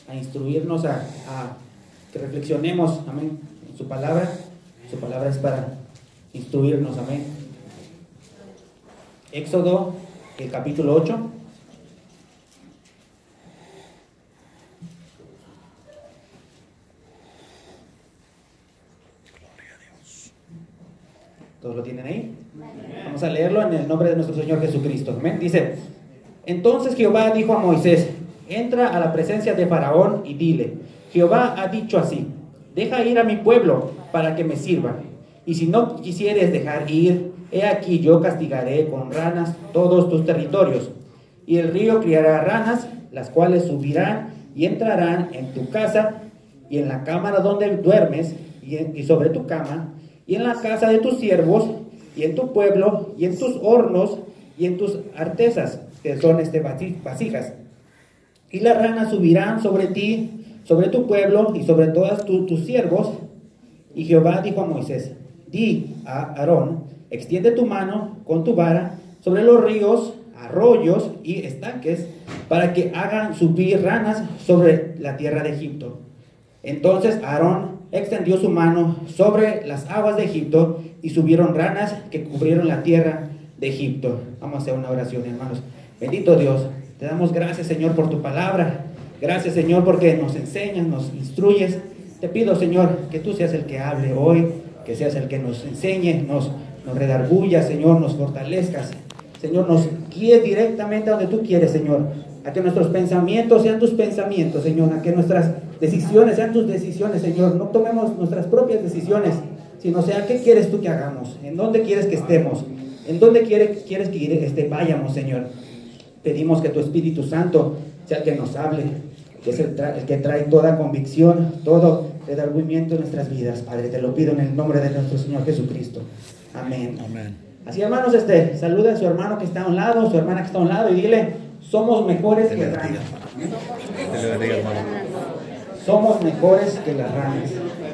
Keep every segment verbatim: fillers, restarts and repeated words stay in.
a instruirnos, a, a que reflexionemos, amén, en su palabra. Su palabra es para instruirnos, amén. Éxodo, el capítulo ocho. ¿Todos lo tienen ahí? Vamos a leerlo en el nombre de nuestro Señor Jesucristo. Amén. Dice: entonces Jehová dijo a Moisés: entra a la presencia de Faraón y dile: Jehová ha dicho así: deja ir a mi pueblo para que me sirva. Y si no quisieres dejar ir, he aquí yo castigaré con ranas todos tus territorios. Y el río criará ranas, las cuales subirán y entrarán en tu casa y en la cámara donde duermes y, en, y sobre tu cama y en la casa de tus siervos y en tu pueblo y en tus hornos y en tus artesas, que son este vasijas. Y las ranas subirán sobre ti, sobre tu pueblo y sobre todas tu, tus siervos. Y Jehová dijo a Moisés: di a Aarón: extiende tu mano con tu vara sobre los ríos, arroyos y estanques, para que hagan subir ranas sobre la tierra de Egipto. Entonces Aarón extendió su mano sobre las aguas de Egipto y subieron ranas que cubrieron la tierra de Egipto. Vamos a hacer una oración, hermanos. Bendito Dios, te damos gracias, Señor, por tu palabra. Gracias, Señor, porque nos enseñas, nos instruyes. Te pido, Señor, que tú seas el que hable hoy, que seas el que nos enseñe, nos, nos redarguya, Señor, nos fortalezcas. Señor, nos guíes directamente a donde tú quieres, Señor. A que nuestros pensamientos sean tus pensamientos, Señor. A que nuestras decisiones sean tus decisiones, Señor. No tomemos nuestras propias decisiones, sino sea, ¿qué quieres tú que hagamos? ¿En dónde quieres que estemos? ¿En dónde quieres, quieres que este, vayamos, Señor? Pedimos que tu Espíritu Santo sea el que nos hable, que es el, el que trae toda convicción, todo redargüimiento en nuestras vidas, Padre. Te lo pido en el nombre de nuestro Señor Jesucristo. Amén. Amén. Así, hermanos, este, saluda a su hermano que está a un lado, su hermana que está a un lado, y dile: somos mejores que las ranas. Somos mejores que las ranas.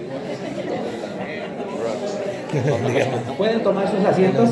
¿Pueden tomar sus asientos?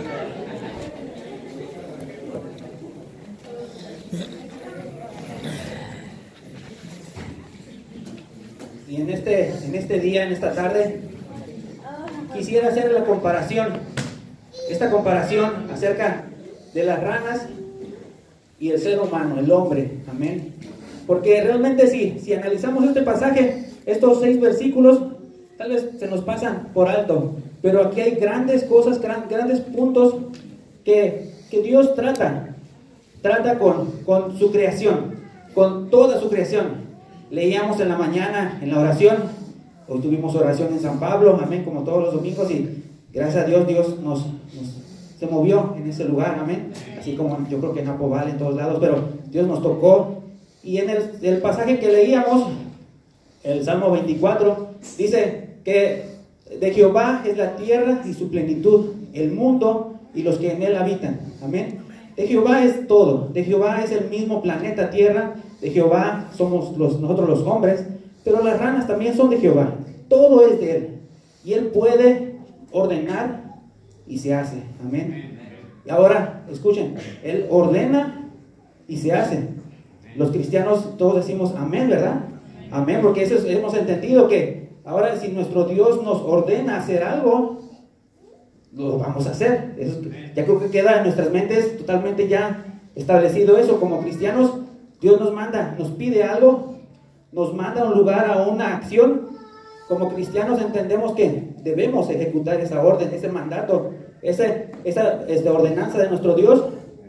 Y en este, en este día, en esta tarde, quisiera hacer la comparación, esta comparación acerca de las ranas y el ser humano, el hombre. Amén. Porque realmente si, si analizamos este pasaje, estos seis versículos, tal vez se nos pasan por alto, pero aquí hay grandes cosas, gran, grandes puntos que, que Dios trata, trata con, con su creación, con toda su creación. Leíamos en la mañana en la oración, hoy tuvimos oración en San Pablo, amén, como todos los domingos, y gracias a Dios, Dios nos, nos se movió en ese lugar, amén, así como yo creo que en Apoval, en todos lados, pero Dios nos tocó. Y en el, el pasaje que leíamos, el Salmo veinticuatro, dice que de Jehová es la tierra y su plenitud, el mundo y los que en él habitan, amén. De Jehová es todo, de Jehová es el mismo planeta Tierra, de Jehová somos los, nosotros los hombres, pero las ranas también son de Jehová, todo es de él, y él puede ordenar y se hace, amén. Y ahora, escuchen, él ordena y se hace. Los cristianos todos decimos amén, ¿verdad? Amén, porque eso es, hemos entendido que ahora si nuestro Dios nos ordena hacer algo, lo vamos a hacer. Eso, ya creo que queda en nuestras mentes totalmente ya establecido eso. Como cristianos, Dios nos manda, nos pide algo, nos manda a un lugar, a una acción. Como cristianos entendemos que debemos ejecutar esa orden, ese mandato, ese, esa, esa ordenanza de nuestro Dios.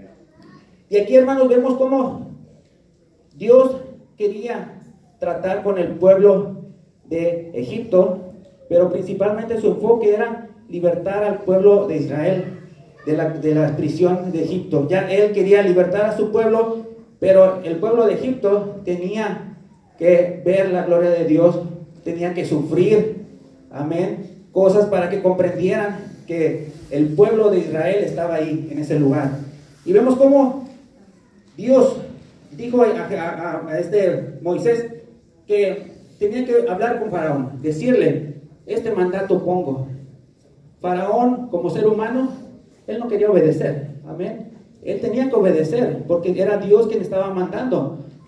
Y aquí, hermanos, vemos cómo Dios quería tratar con el pueblo de Egipto, pero principalmente su enfoque era libertar al pueblo de Israel de la, de la prisión de Egipto. Ya él quería libertar a su pueblo, pero el pueblo de Egipto tenía que ver la gloria de Dios, tenía que sufrir, amén, cosas para que comprendieran que el pueblo de Israel estaba ahí, en ese lugar. Y vemos cómo Dios dijo a, a, a este Moisés que tenía que hablar con Faraón, decirle: este mandato pongo. Faraón, como ser humano, él no quería obedecer, amén. Él tenía que obedecer porque era Dios quien estaba mandando,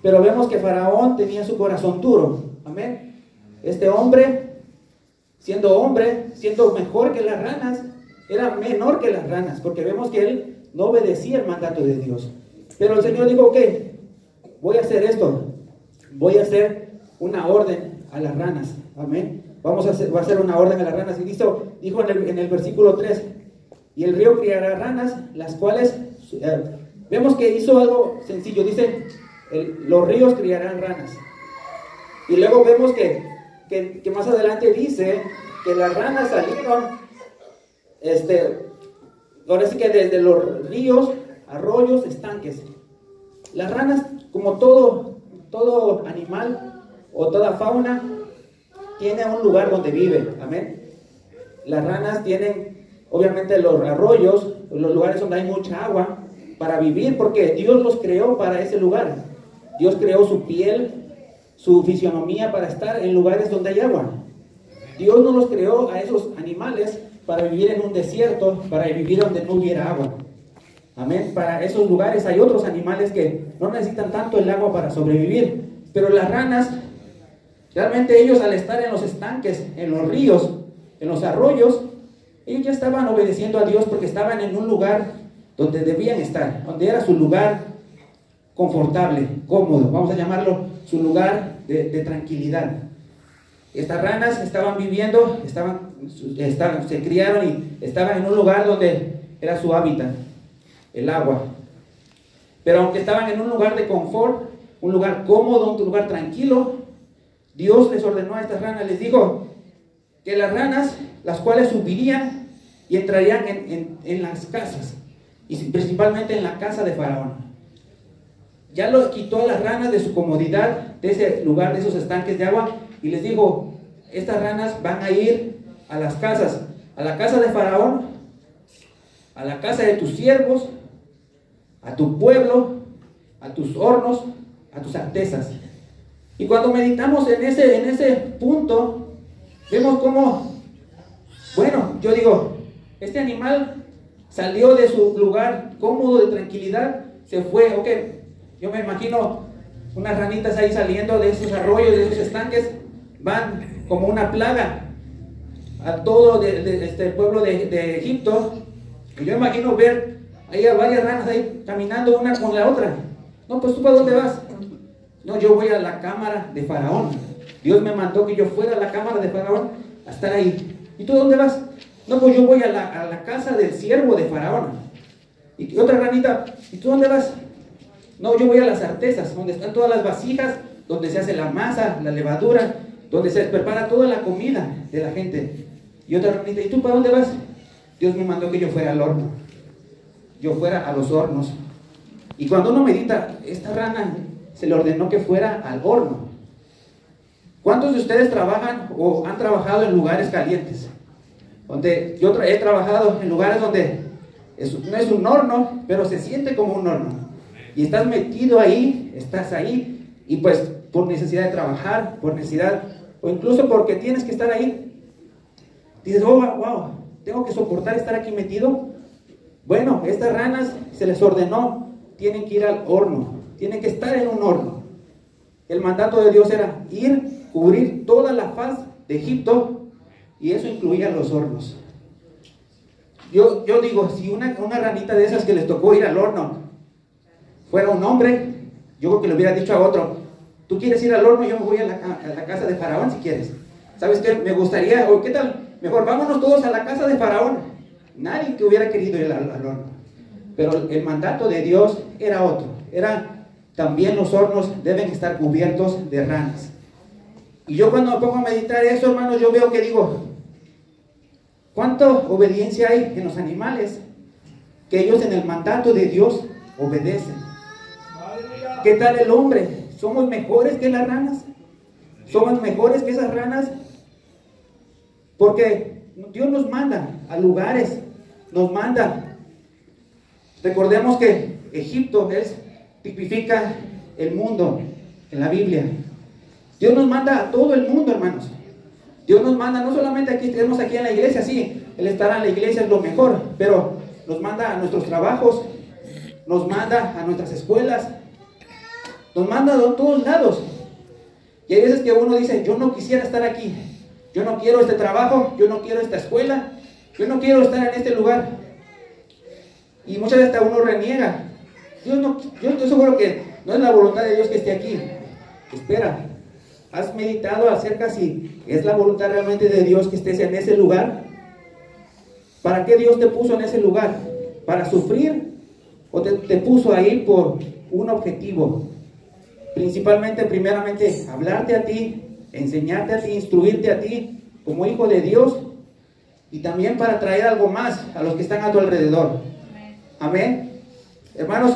Pero vemos que Faraón tenía su corazón duro. Amén. Este hombre, siendo hombre, siendo mejor que las ranas, era menor que las ranas, porque vemos que él no obedecía el mandato de Dios. Pero el Señor dijo, ok, voy a hacer esto, voy a hacer una orden a las ranas. Amén. Vamos a hacer, va a hacer una orden a las ranas. Y dijo, dijo en, el, en el versículo tres, y el río criará ranas, las cuales, eh, vemos que hizo algo sencillo. Dice, el, los ríos criarán ranas. Y luego vemos que, que, que más adelante dice que las ranas salieron, este, ahora sí que desde los ríos, arroyos, estanques. Las ranas, como todo, todo animal o toda fauna, tiene un lugar donde vive. Amén. Las ranas tienen, obviamente, los arroyos, los lugares donde hay mucha agua, para vivir, porque Dios los creó para ese lugar. Dios creó su piel, su fisionomía para estar en lugares donde hay agua. Dios no los creó a esos animales para vivir en un desierto, para vivir donde no hubiera agua. Amén. Para esos lugares hay otros animales que no necesitan tanto el agua para sobrevivir. Pero las ranas, realmente ellos al estar en los estanques, en los ríos, en los arroyos, ellos ya estaban obedeciendo a Dios porque estaban en un lugar donde debían estar, donde era su lugar confortable, cómodo, vamos a llamarlo su lugar de, de tranquilidad. Estas ranas estaban viviendo, estaban, estaban, se criaron y estaban en un lugar donde era su hábitat, el agua. Pero aunque estaban en un lugar de confort, un lugar cómodo, un lugar tranquilo, Dios les ordenó a estas ranas, les dijo que las ranas, las cuales subirían y entrarían en, en, en las casas, y principalmente en la casa de Faraón. Ya lo quitó a las ranas de su comodidad, de ese lugar, de esos estanques de agua, y les dijo, estas ranas van a ir a las casas, a la casa de Faraón, a la casa de tus siervos, a tu pueblo, a tus hornos, a tus artesas. Y cuando meditamos en ese, en ese punto, vemos cómo, bueno, yo digo, este animal salió de su lugar cómodo de tranquilidad, se fue, ok, yo me imagino unas ranitas ahí saliendo de esos arroyos, de esos estanques, van como una plaga a todo de, de, este pueblo de, de Egipto. Y yo imagino ver ahí a varias ranas ahí caminando una con la otra. No, pues tú ¿para dónde vas? No, yo voy a la cámara de Faraón. Dios me mandó que yo fuera a la cámara de Faraón a estar ahí. ¿Y tú dónde vas? No, pues yo voy a la, a la casa del siervo de Faraón. Y otra ranita, ¿y tú dónde vas? No, yo voy a las artesas, donde están todas las vasijas, donde se hace la masa, la levadura, donde se prepara toda la comida de la gente. Y otra ranita, ¿y tú para dónde vas? Dios me mandó que yo fuera al horno. Yo fuera a los hornos. Y cuando uno medita, esta rana se le ordenó que fuera al horno. ¿Cuántos de ustedes trabajan o han trabajado en lugares calientes? Donde yo tra he trabajado en lugares donde es, no es un horno, pero se siente como un horno. Y estás metido ahí, estás ahí, y pues por necesidad de trabajar, por necesidad, o incluso porque tienes que estar ahí, dices, oh, wow, tengo que soportar estar aquí metido. Bueno, estas ranas se les ordenó, tienen que ir al horno, tienen que estar en un horno. El mandato de Dios era ir, cubrir toda la faz de Egipto, y eso incluía los hornos. Yo, yo digo, si una, una ranita de esas que les tocó ir al horno fuera un hombre, yo creo que le hubiera dicho a otro, tú quieres ir al horno, yo me voy a la, a la casa de Faraón si quieres. ¿Sabes qué? Me gustaría, o qué tal, mejor vámonos todos a la casa de Faraón. Nadie que hubiera querido ir al, al horno. Pero el mandato de Dios era otro. Era, también los hornos deben estar cubiertos de ranas. Y yo cuando me pongo a meditar eso, hermanos, yo veo que digo, ¿cuánta obediencia hay en los animales? Que ellos en el mandato de Dios obedecen. ¿Qué tal el hombre? ¿Somos mejores que las ranas? ¿Somos mejores que esas ranas? Porque Dios nos manda a lugares, nos manda. Recordemos que Egipto es, tipifica el mundo en la Biblia. Dios nos manda a todo el mundo, hermanos. Dios nos manda, no solamente aquí, tenemos aquí en la iglesia, sí, el estar en la iglesia es lo mejor, pero nos manda a nuestros trabajos, nos manda a nuestras escuelas, nos manda a todos lados. Y hay veces que uno dice, yo no quisiera estar aquí, yo no quiero este trabajo, yo no quiero esta escuela, yo no quiero estar en este lugar. Y muchas veces uno reniega. Dios no, yo estoy seguro que no es la voluntad de Dios que esté aquí. Espera, ¿has meditado acerca si es la voluntad realmente de Dios que estés en ese lugar? ¿Para qué Dios te puso en ese lugar? ¿Para sufrir? ¿O te, te puso ahí por un objetivo? Principalmente, primeramente, hablarte a ti, enseñarte a ti, instruirte a ti como hijo de Dios, y también para traer algo más a los que están a tu alrededor. Amén. Hermanos,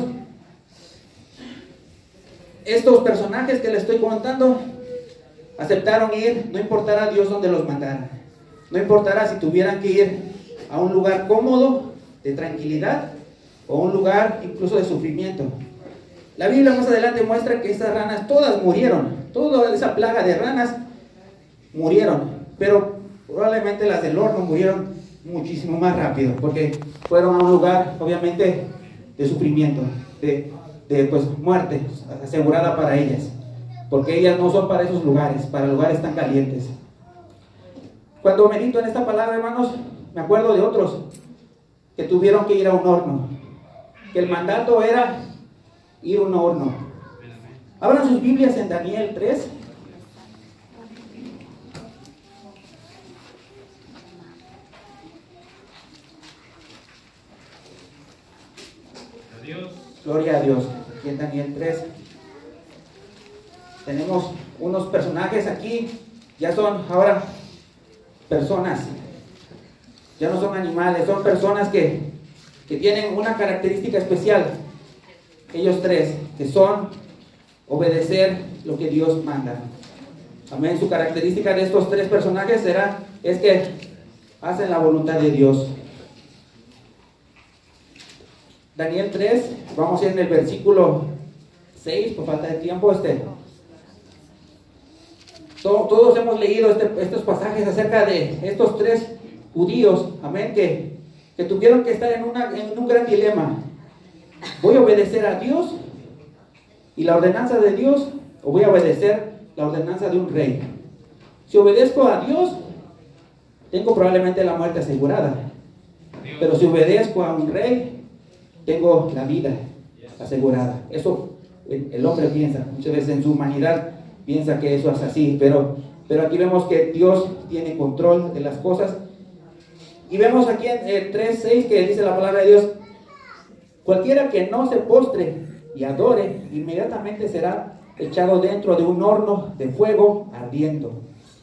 estos personajes que les estoy contando aceptaron ir, no importara a Dios donde los mandara, no importara si tuvieran que ir a un lugar cómodo, de tranquilidad, o un lugar incluso de sufrimiento. La Biblia más adelante muestra que esas ranas todas murieron, toda esa plaga de ranas murieron, pero probablemente las del horno murieron muchísimo más rápido, porque fueron a un lugar obviamente de sufrimiento, de, de pues muerte asegurada para ellas, porque ellas no son para esos lugares, para lugares tan calientes. Cuando medito en esta palabra, hermanos, me acuerdo de otros que tuvieron que ir a un horno, que el mandato era ir a un horno. Abran sus Biblias en Daniel tres. Adiós. Gloria a Dios. Aquí en Daniel tres tenemos unos personajes aquí, ya son ahora personas, ya no son animales, son personas que, que tienen una característica especial. Ellos tres, que son obedecer lo que Dios manda. Amén. Su característica de estos tres personajes será, es que hacen la voluntad de Dios. Daniel tres, vamos a ir en el versículo seis, por falta de tiempo. Este, todo, todos hemos leído este, estos pasajes acerca de estos tres judíos, amén, que, que tuvieron que estar en, una, en un gran dilema. ¿Voy a obedecer a Dios y la ordenanza de Dios, o voy a obedecer la ordenanza de un rey? Si obedezco a Dios, tengo probablemente la muerte asegurada, pero si obedezco a un rey, tengo la vida asegurada. Eso el, el hombre piensa, muchas veces en su humanidad piensa que eso es así, pero, pero aquí vemos que Dios tiene control de las cosas. Y vemos aquí en el tres seis que dice la palabra de Dios: cualquiera que no se postre y adore, inmediatamente será echado dentro de un horno de fuego ardiendo.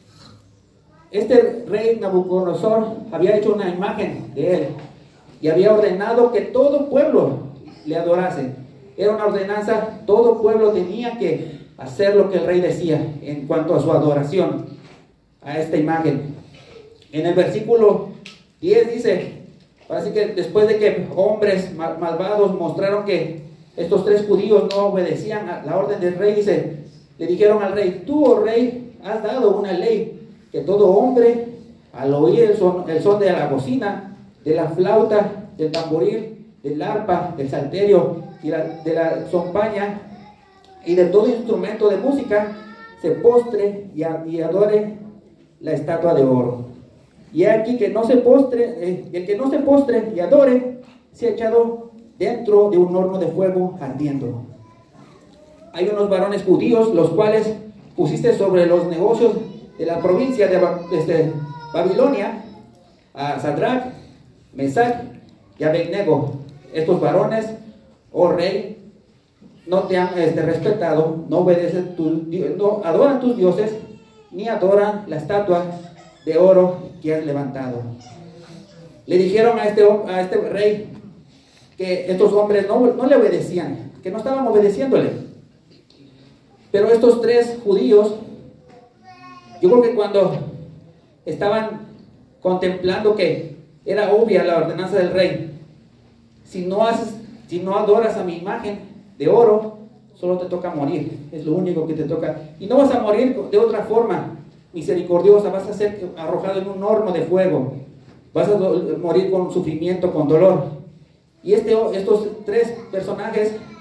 Este rey Nabucodonosor había hecho una imagen de él y había ordenado que todo pueblo le adorase. Era una ordenanza, todo pueblo tenía que hacer lo que el rey decía en cuanto a su adoración a esta imagen. En el versículo diez dice, así que después de que hombres mal, malvados mostraron que estos tres judíos no obedecían a la orden del rey, dice, le dijeron al rey: tú, oh rey, has dado una ley que todo hombre, al oír el son, el son de la bocina, de la flauta, del tamboril, del arpa, del salterio y la, de la zompaña y de todo instrumento de música, se postre y, a, y adore la estatua de oro. Y aquí que no se postre, eh, el que no se postre y adore, se ha echado dentro de un horno de fuego ardiendo. Hay unos varones judíos, los cuales pusiste sobre los negocios de la provincia de, de Babilonia, a Sadrach, Mesach y Abednego. Estos varones, oh rey, no te han este, respetado, no obedecen tu, no adoran tus dioses, ni adoran la estatua de oro que has levantado. Le dijeron a este, a este rey que estos hombres no, no le obedecían, que no estaban obedeciéndole. Pero estos tres judíos, yo creo que cuando estaban contemplando que era obvia la ordenanza del rey, si no haces, si no adoras a mi imagen de oro, solo te toca morir, es lo único que te toca, y no vas a morir de otra forma misericordiosa, vas a ser arrojado en un horno de fuego, vas a morir con sufrimiento, con dolor. Y este, estos tres personajes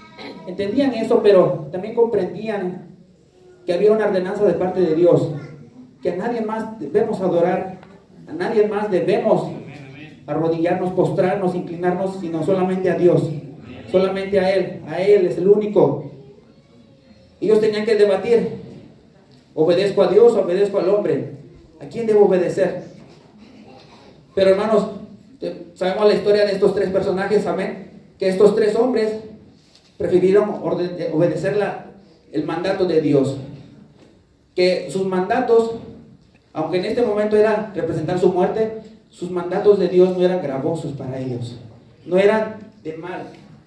entendían eso, pero también comprendían que había una ordenanza de parte de Dios, que a nadie más debemos adorar, a nadie más debemos arrodillarnos, postrarnos, inclinarnos, sino solamente a Dios, solamente a Él. A Él es el único. Ellos tenían que debatir: ¿obedezco a Dios o obedezco al hombre? ¿A quién debo obedecer? Pero hermanos, sabemos la historia de estos tres personajes, amén, que estos tres hombres prefirieron obedecer la, el mandato de Dios, que sus mandatos, aunque en este momento era representar su muerte, sus mandatos de Dios no eran gravosos para ellos, no eran de mal.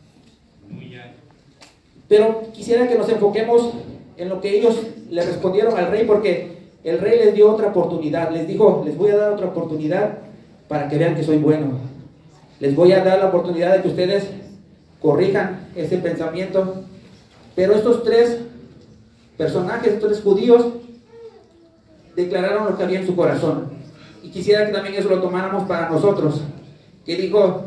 Pero quisiera que nos enfoquemos en lo que ellos le respondieron al rey, porque el rey les dio otra oportunidad, les dijo: les voy a dar otra oportunidad para que vean que soy bueno, les voy a dar la oportunidad de que ustedes corrijan ese pensamiento. Pero estos tres personajes, estos tres judíos, declararon lo que había en su corazón, y quisiera que también eso lo tomáramos para nosotros, que dijo,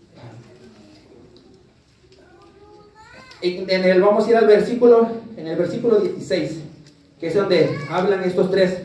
en, en el, vamos a ir al versículo, en el versículo dieciséis, que es donde hablan estos tres,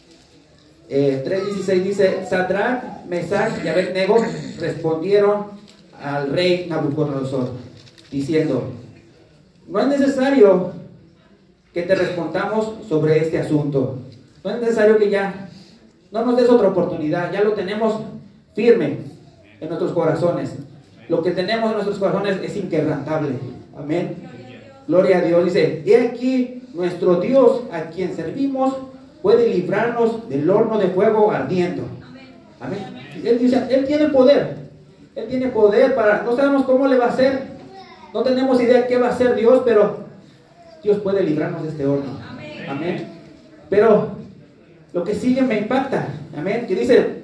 eh, tres dieciséis dice: Sadrach, Mesach y Abednego respondieron al rey Nabucodonosor, diciendo: no es necesario que te respondamos sobre este asunto, no es necesario que ya no nos des otra oportunidad, ya lo tenemos firme en nuestros corazones, lo que tenemos en nuestros corazones es inquebrantable, amén, gloria a Dios. Dice: he aquí nuestro Dios a quien servimos puede librarnos del horno de fuego ardiendo, amén. Él dice, Él tiene poder, Él tiene poder para, no sabemos cómo le va a hacer, no tenemos idea qué va a hacer Dios, pero Dios puede librarnos de este horno, amén. Pero lo que sigue me impacta, amén, que dice: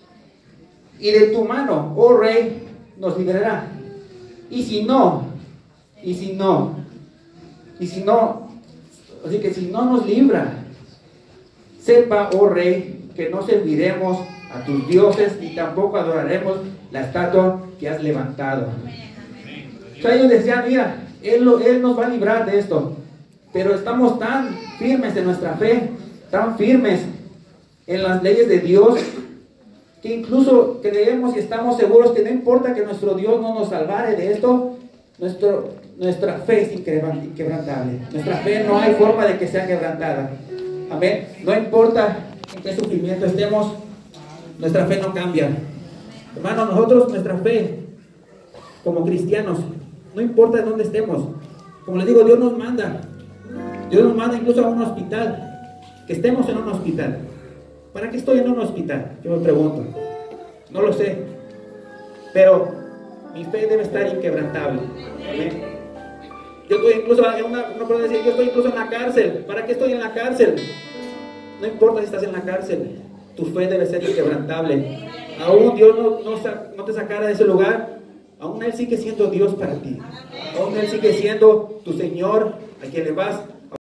y de tu mano, oh rey, nos librará, y si no, y si no, y si no, así que si no nos libra, sepa, oh rey, que no serviremos a tus dioses, ni tampoco adoraremos la estatua que has levantado. O sea, ellos decían: mira, él, lo, él nos va a librar de esto, pero estamos tan firmes en nuestra fe, tan firmes en las leyes de Dios, que incluso creemos y estamos seguros que no importa que nuestro Dios no nos salvare de esto, nuestro, nuestra fe es inquebrantable, nuestra fe no hay forma de que sea quebrantada, amén. No importa en qué sufrimiento estemos, nuestra fe no cambia, hermanos. Nosotros, nuestra fe como cristianos, no importa dónde estemos, como les digo, Dios nos manda, Dios nos manda incluso a un hospital, que estemos en un hospital. ¿Para qué estoy en un hospital? Yo me pregunto, no lo sé, pero mi fe debe estar inquebrantable, ¿amén? Yo estoy incluso en una, no puedo decir, yo estoy incluso en la cárcel. ¿Para qué estoy en la cárcel? No importa si estás en la cárcel, tu fe debe ser inquebrantable. Aún Dios no, no, no te sacara de ese lugar, aún Él sigue siendo Dios para ti, aún Él sigue siendo tu Señor, a quien le vas